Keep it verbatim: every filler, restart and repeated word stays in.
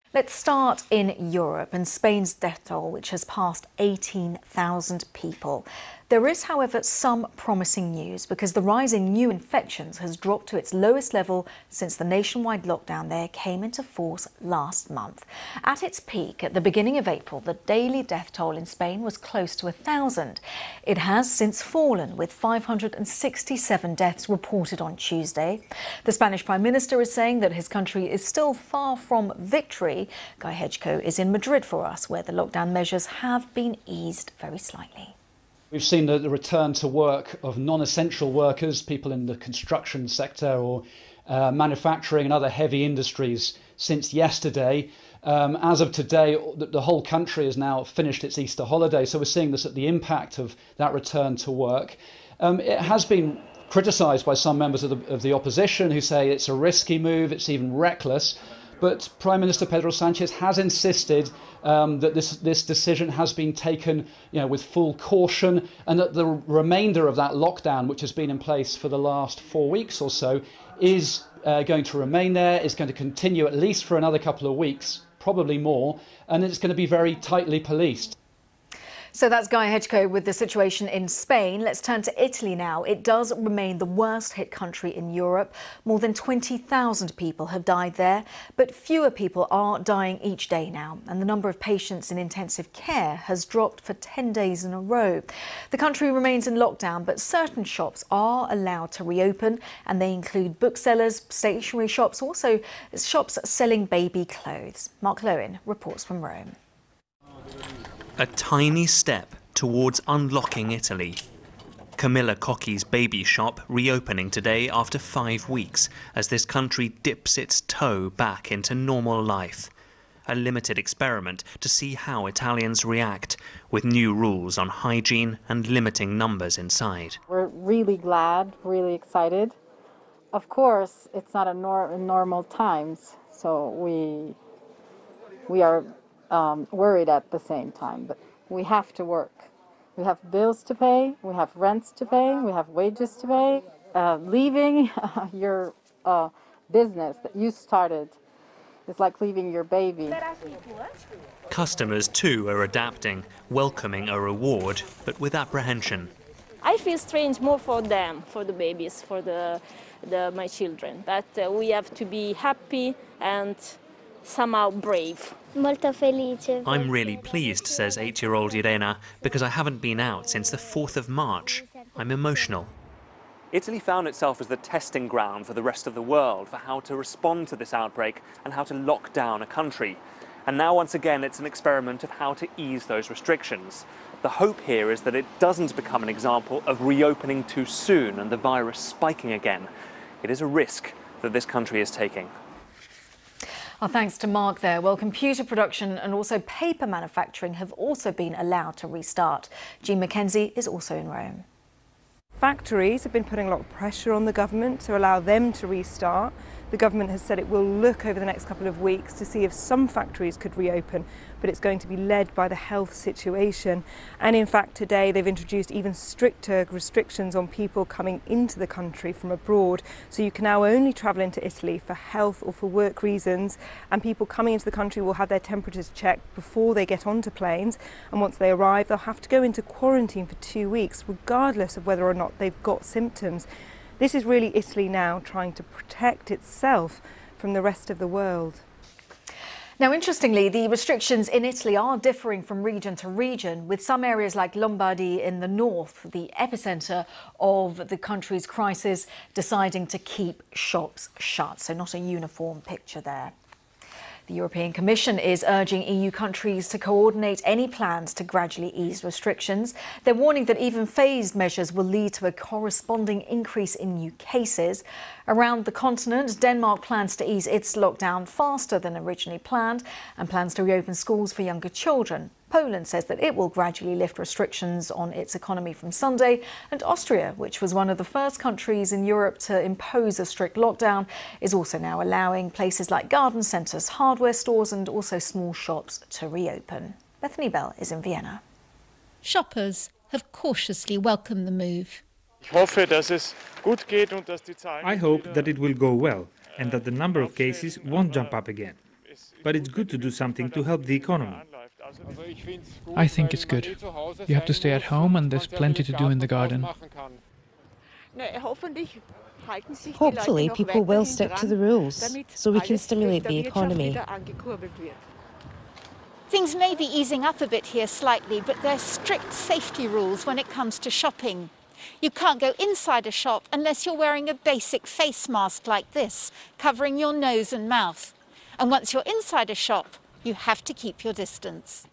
Let's start in Europe and Spain's death toll, which has passed eighteen thousand people. There is, however, some promising news because the rise in new infections has dropped to its lowest level since the nationwide lockdown there came into force last month. At its peak at the beginning of April, the daily death toll in Spain was close to a thousand. It has since fallen, with five hundred sixty-seven deaths reported on Tuesday. The Spanish Prime Minister is saying that his country is still far from victory. Guy Hedgecoe is in Madrid for us, where the lockdown measures have been eased very slightly. We've seen the, the return to work of non-essential workers, people in the construction sector or uh, manufacturing and other heavy industries since yesterday. Um, as of today, the, the whole country has now finished its Easter holiday. So we're seeing this at the impact of that return to work. Um, it has been criticised by some members of the, of the opposition who say it's a risky move, it's even reckless. But Prime Minister Pedro Sánchez has insisted um, that this, this decision has been taken, you know, with full caution, and that the remainder of that lockdown, which has been in place for the last four weeks or so, is uh, going to remain there, is going to continue at least for another couple of weeks, probably more, and it's going to be very tightly policed. So that's Guy Hedgecoe with the situation in Spain. Let's turn to Italy now. It does remain the worst hit country in Europe. More than twenty thousand people have died there, but fewer people are dying each day now. And the number of patients in intensive care has dropped for ten days in a row. The country remains in lockdown, but certain shops are allowed to reopen, and they include booksellers, stationery shops, also shops selling baby clothes. Mark Lowen reports from Rome. A tiny step towards unlocking Italy. Camilla Cocchi's baby shop reopening today after five weeks as this country dips its toe back into normal life. A limited experiment to see how Italians react, with new rules on hygiene and limiting numbers inside. We're really glad, really excited. Of course, it's not a nor normal times, so we we are Um, worried at the same time, but we have to work. We have bills to pay, we have rents to pay, we have wages to pay. Uh, leaving your uh, business that you started is like leaving your baby. Customers too are adapting, welcoming a reward, but with apprehension. I feel strange more for them, for the babies, for the, the my children, but uh, we have to be happy and somehow brave. Molto felice. I'm really pleased, says eight-year-old Irena, because I haven't been out since the fourth of March. I'm emotional. Italy found itself as the testing ground for the rest of the world for how to respond to this outbreak and how to lock down a country. And now, once again, it's an experiment of how to ease those restrictions. The hope here is that it doesn't become an example of reopening too soon and the virus spiking again. It is a risk that this country is taking. Our thanks to Mark there. Well, computer production and also paper manufacturing have also been allowed to restart. Jean McKenzie is also in Rome. Factories have been putting a lot of pressure on the government to allow them to restart. The government has said it will look over the next couple of weeks to see if some factories could reopen, but it's going to be led by the health situation. And in fact, today they've introduced even stricter restrictions on people coming into the country from abroad. So you can now only travel into Italy for health or for work reasons, and people coming into the country will have their temperatures checked before they get onto planes. And once they arrive, they'll have to go into quarantine for two weeks, regardless of whether or not they've got symptoms. This is really Italy now trying to protect itself from the rest of the world. Now, interestingly, the restrictions in Italy are differing from region to region, with some areas like Lombardy in the north, the epicentre of the country's crisis, deciding to keep shops shut. So not a uniform picture there. The European Commission is urging E U countries to coordinate any plans to gradually ease restrictions. They're warning that even phased measures will lead to a corresponding increase in new cases. Around the continent, Denmark plans to ease its lockdown faster than originally planned and plans to reopen schools for younger children. Poland says that it will gradually lift restrictions on its economy from Sunday, and Austria, which was one of the first countries in Europe to impose a strict lockdown, is also now allowing places like garden centres, hardware stores and also small shops to reopen. Bethany Bell is in Vienna. Shoppers have cautiously welcomed the move. I hope that it will go well and that the number of cases won't jump up again. but it's good to do something to help the economy. I think it's good. You have to stay at home and there's plenty to do in the garden. Hopefully people will stick to the rules so we can stimulate the economy. Things may be easing up a bit here slightly, but there's strict safety rules when it comes to shopping. You can't go inside a shop unless you're wearing a basic face mask like this, covering your nose and mouth. And once you're inside a shop, you have to keep your distance.